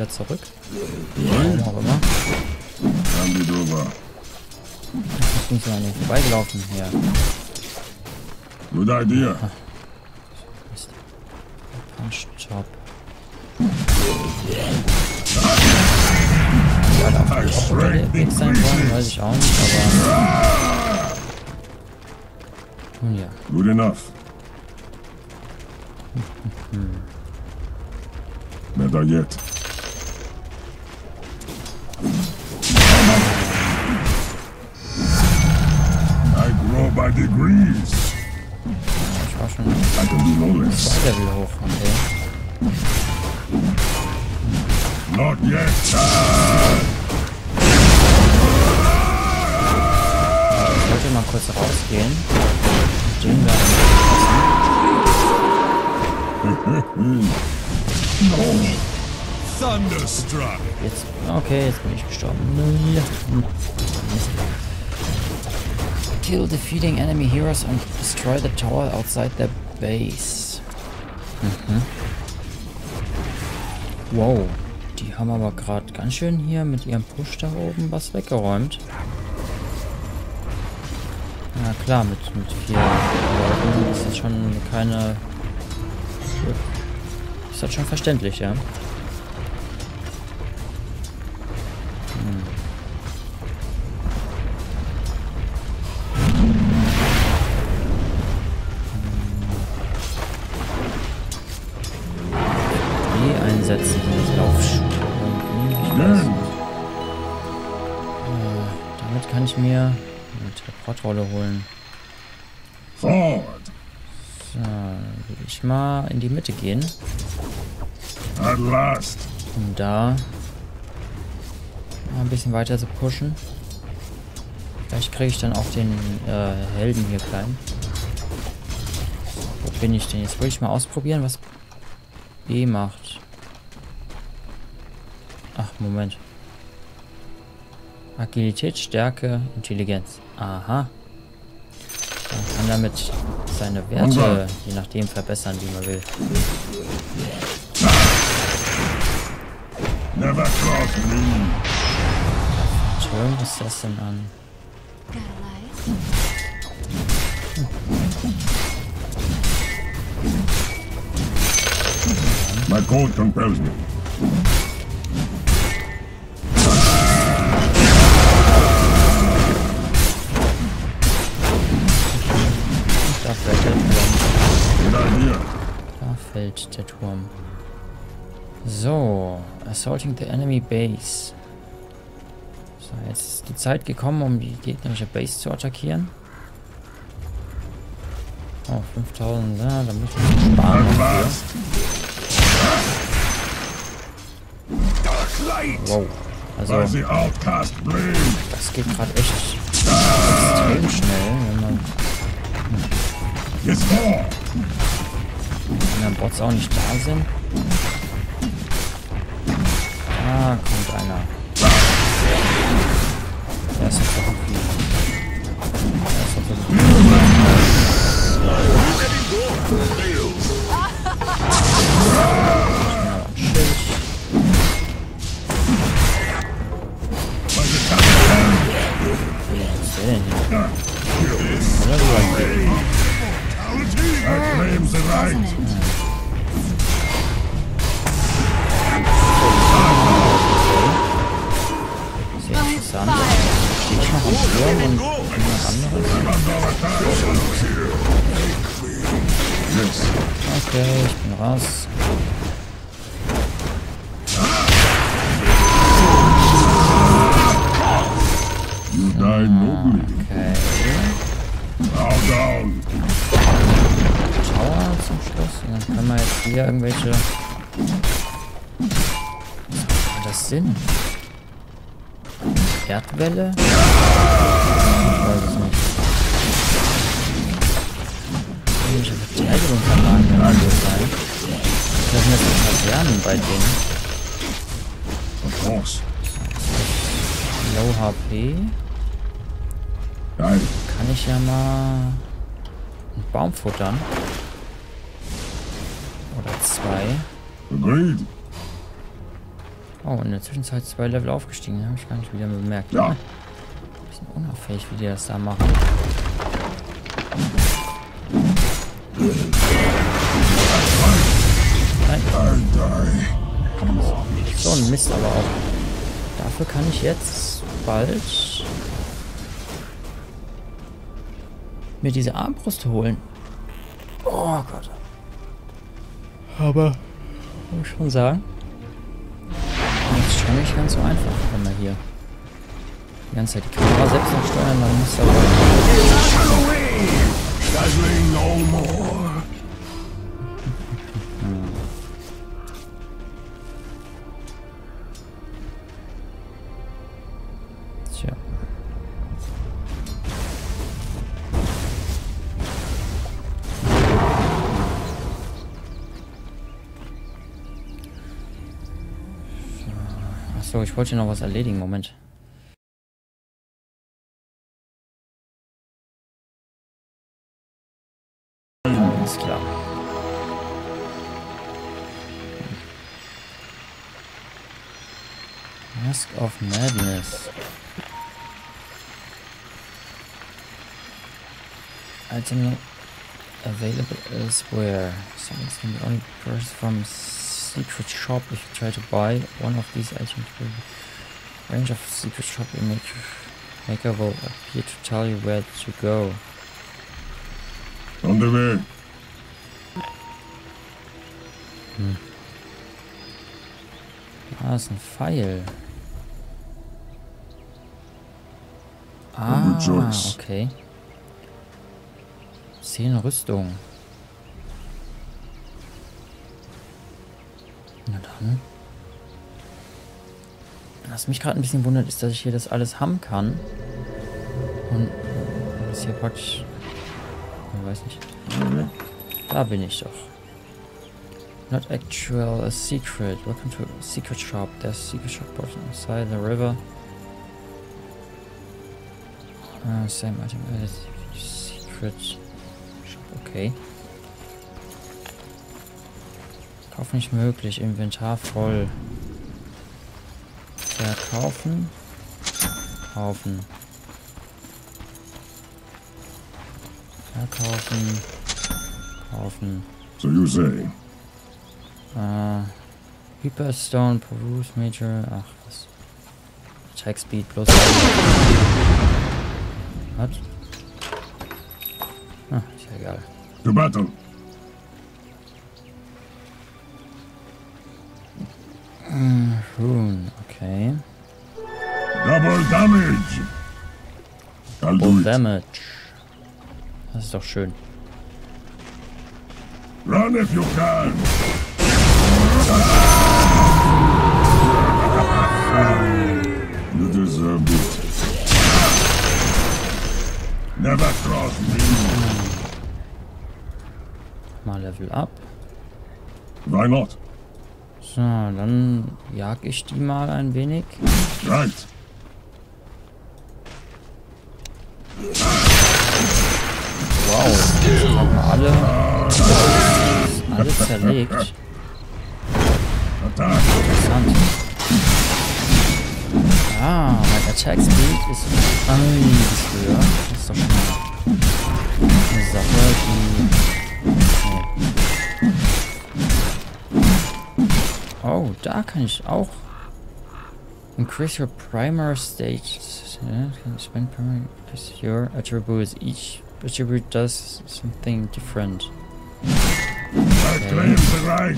wieder zurück. Warum auch immer. Ich bin so an den vorbeigelaufen hier. Good idea. Punch Job. Ob der Weg sein wollen, weiß ich auch nicht, aber. Nun ja. Good enough. Better yet. I grow by degrees. Ich war schon I can do no less. 2 Level hoch, okay. Not yet. Ich wollte mal kurz rausgehen. Den da Thunderstruck. jetzt. Okay, jetzt bin ich gestorben. Kill defeating enemy heroes and destroy the tower outside their base. Wow, die haben aber gerade ganz schön hier mit ihrem Push da oben was weggeräumt. Na klar, mit 4 Leuten ist das schon keine... Ist das schon verständlich, ja? Einsetzen, das Laufschuh. Damit kann ich mir eine Teleportrolle holen. Forward. So, dann will ich mal in die Mitte gehen, At last. um da mal ein bisschen weiter zu pushen. Vielleicht kriege ich dann auch den Helden hier klein. Wo bin ich denn? Jetzt will ich mal ausprobieren, was B macht. Ach, Moment. Agilität, Stärke, Intelligenz. Aha. Man kann damit seine Werte, je nachdem, verbessern, wie man will. Never cross me. Turn Assassin an. My code compels me. Da fällt der Turm. Good idea. Da fällt der Turm. So, assaulting the enemy base. So, jetzt ist die Zeit gekommen, um die gegnerische Base zu attackieren. Oh, 5000, ja, da muss ich sparen. Wow, also das geht gerade echt extrem schnell, wenn man Bots auch nicht da sind. Ah, kommt einer. Der ist jetzt doch viel. Der ist doch viel. Ja, Schild. Was ist der denn hier? Oder du eigentlich? Sehr interessant. Stehe ich noch am Turm und irgendwas anderes? Okay, ich bin raus. Okay. Tower zum Schluss. Und dann können wir jetzt hier irgendwelche... Was soll das Sinn? Erdwelle? Ich weiß es nicht. Irgendwelche Verteidigungsanlagen werden so sein. Das sind jetzt Kasernen bei denen. Low HP. Kann ich ja mal einen Baum futtern. Oder 2. Agreed. Oh, in der Zwischenzeit 2 Level aufgestiegen. Habe ich gar nicht wieder bemerkt. Ja. Ein bisschen unauffällig, wie die das da machen. Nein. So ein Mist aber auch. Dafür kann ich jetzt bald mir diese Armbrust holen. Oh Gott. Aber muss ich schon sagen, das ist schon nicht ganz so einfach, wenn man hier die ganze Zeit die Kamera selbst noch steuern, dann muss aber... Tja. Achso, ich wollte hier noch was erledigen. Moment. Alles klar. Mask of Madness. Item available elsewhere. Summons can be only purchased from secret shop if you try to buy one of these items. Range of secret shop maker will appear to tell you where to go. On the way. Ah, ist ein Pfeil. Ah, okay. 10 Rüstung. Na dann. Was mich gerade ein bisschen wundert, ist, dass ich hier das alles haben kann. Und das hier praktisch... Ich weiß nicht. Da bin ich doch. Not actual, a secret. Welcome to a secret shop. There's a secret shop inside the river. Same item as secret shop. Okay. Kauf nicht möglich. Inventar voll. Verkaufen. Kaufen. Verkaufen. Kaufen. So you say. Hyperstone, Peruse Major. Ach, was? Attack Speed plus. Was? Ah, ist ja egal. To battle. Rune, okay. Double damage. I'll do Double it. Damage. Das ist doch schön. Run if you can. You deserve it. Never cross me. Mal Level up. Why not? So, dann jag ich die mal ein wenig. Right. Wow, jetzt haben wir alle zerlegt. Attack. Interessant. Ah, mein Attack Speed ist einiges höher. Das ist doch schon mal eine Sache, die... Nee. Oh, da kann ich auch... Increase your primer stage. Can spend primary as your attributes. Each attribute does something different. I claim the right.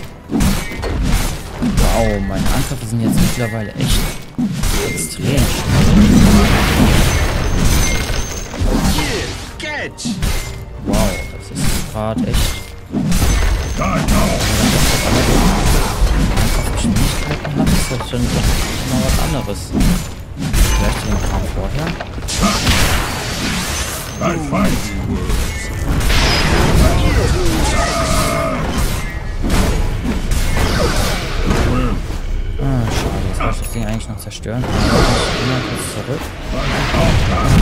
Wow, meine Angriffe sind jetzt mittlerweile echt extrem schnell. Wow, das ist gerade echt... Geschwindigkeiten hat, ist das schon mal was anderes. Vielleicht den Kampf vorher. I fight. Ah, schade, jetzt wollte ich das Ding eigentlich noch zerstören. Ich bin mal kurz zurück.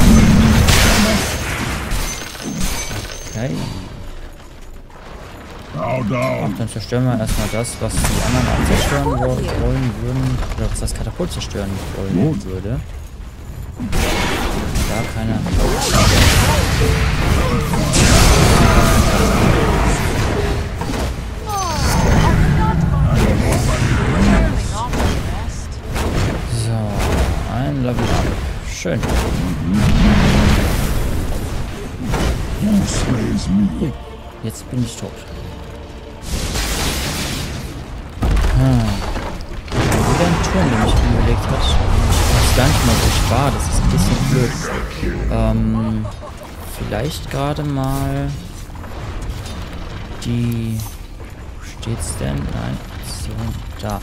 Okay. Bow down. Dann zerstören wir erstmal das, was die anderen auch zerstören wollen würden. Oder was das Katapult zerstören wollen würde. Da keiner. So, ein Level up. Schön. Who slays me? Jetzt bin ich tot. Wieder ein Turm, den ich umgelegt habe. Ich weiß gar nicht mal, wo ich war. Das ist ein bisschen blöd. Vielleicht gerade mal die... Wo steht's denn? Nein. So, da.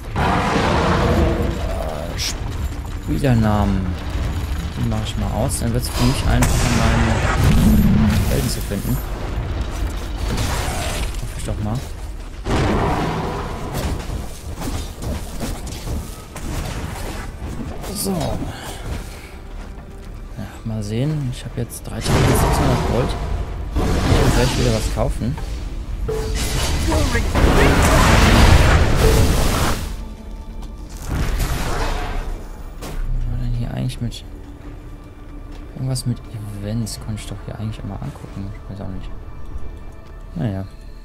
Spielernamen. Die mache ich mal aus. Dann wird es für mich einfacher, meine Helden zu finden. Hoffe ich doch mal. So. Ja, mal sehen. Ich habe jetzt 3600 Gold. Ich kann gleich wieder was kaufen. Was war denn hier eigentlich mit... Irgendwas mit Events konnte ich doch hier eigentlich immer angucken. Ich weiß auch nicht. Naja.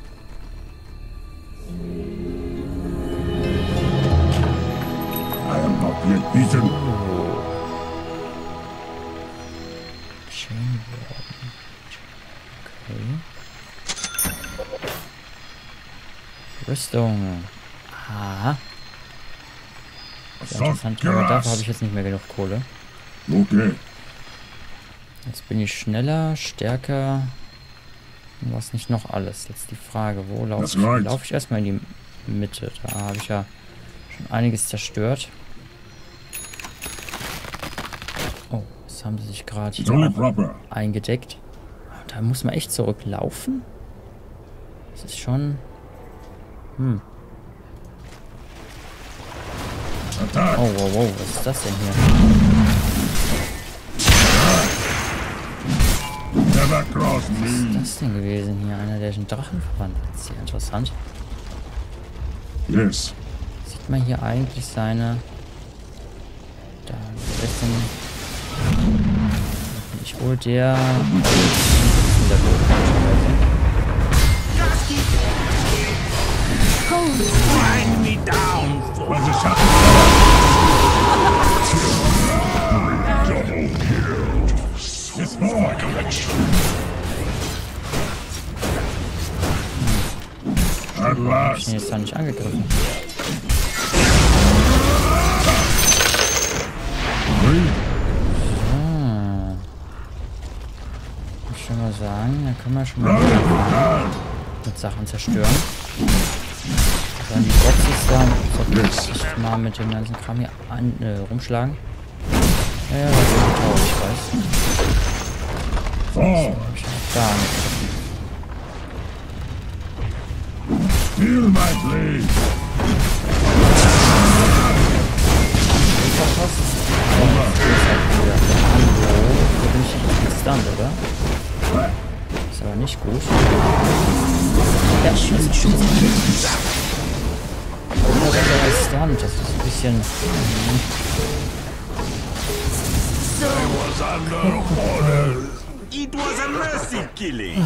I am not yet beaten. Schön geworden. Okay. Rüstung. Aha. Sehr interessant. Aber dafür habe ich jetzt nicht mehr genug Kohle. Okay. Jetzt bin ich schneller, stärker. Und was nicht noch alles. Jetzt die Frage, wo laufe ich? Right. Laufe ich erstmal in die Mitte. Da habe ich ja schon einiges zerstört. Oh, jetzt haben sie sich gerade It's only hier proper. eingedeckt. Da muss man echt zurücklaufen. Das ist schon... Attack. Oh, wow, wow, was ist das denn hier? Never cross Was ist me. das denn gewesen hier? Einer, der den Drachen verwandelt. Sehr interessant. Yes. Sieht man hier eigentlich seine... Da, wer ist denn... Ich wohl der... Grind me down, fool. Was ist das? It's more collection. At Ich bin last. jetzt da nicht angegriffen. Ich will mal sagen, da können wir schon mal mit Sachen zerstören. Dann die Boxes da, sollte ich mal mit dem ganzen Kram hier rumschlagen. Ja, das ist traurig, ich weiß. Fall. Hab ich noch gar nicht. Feel my blade. Verpasst. Oh, das ist halt wieder. Hallo, da bin ich nicht gestunt, oder? Ist aber nicht gut. Ja, schießt. Oh, das ist Stunt, das ist ein bisschen... Was under orders. It was a mercy killing.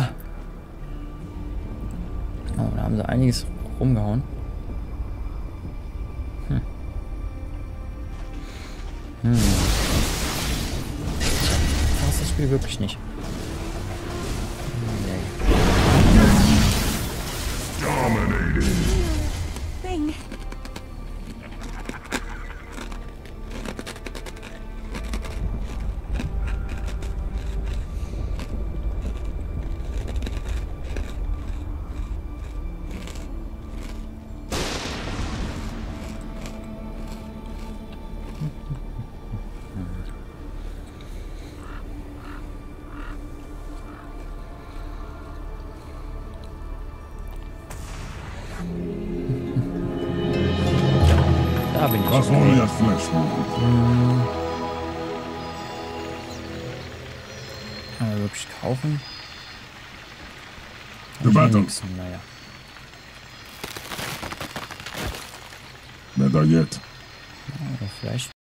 Oh, da haben sie einiges rumgehauen. Das ist das Spiel wirklich nicht. Nee. Dominating. Thing. Da bin ich. That's only a flesh wound. Kann man wirklich kaufen? The battle. Naja. Never yet. Ja, vielleicht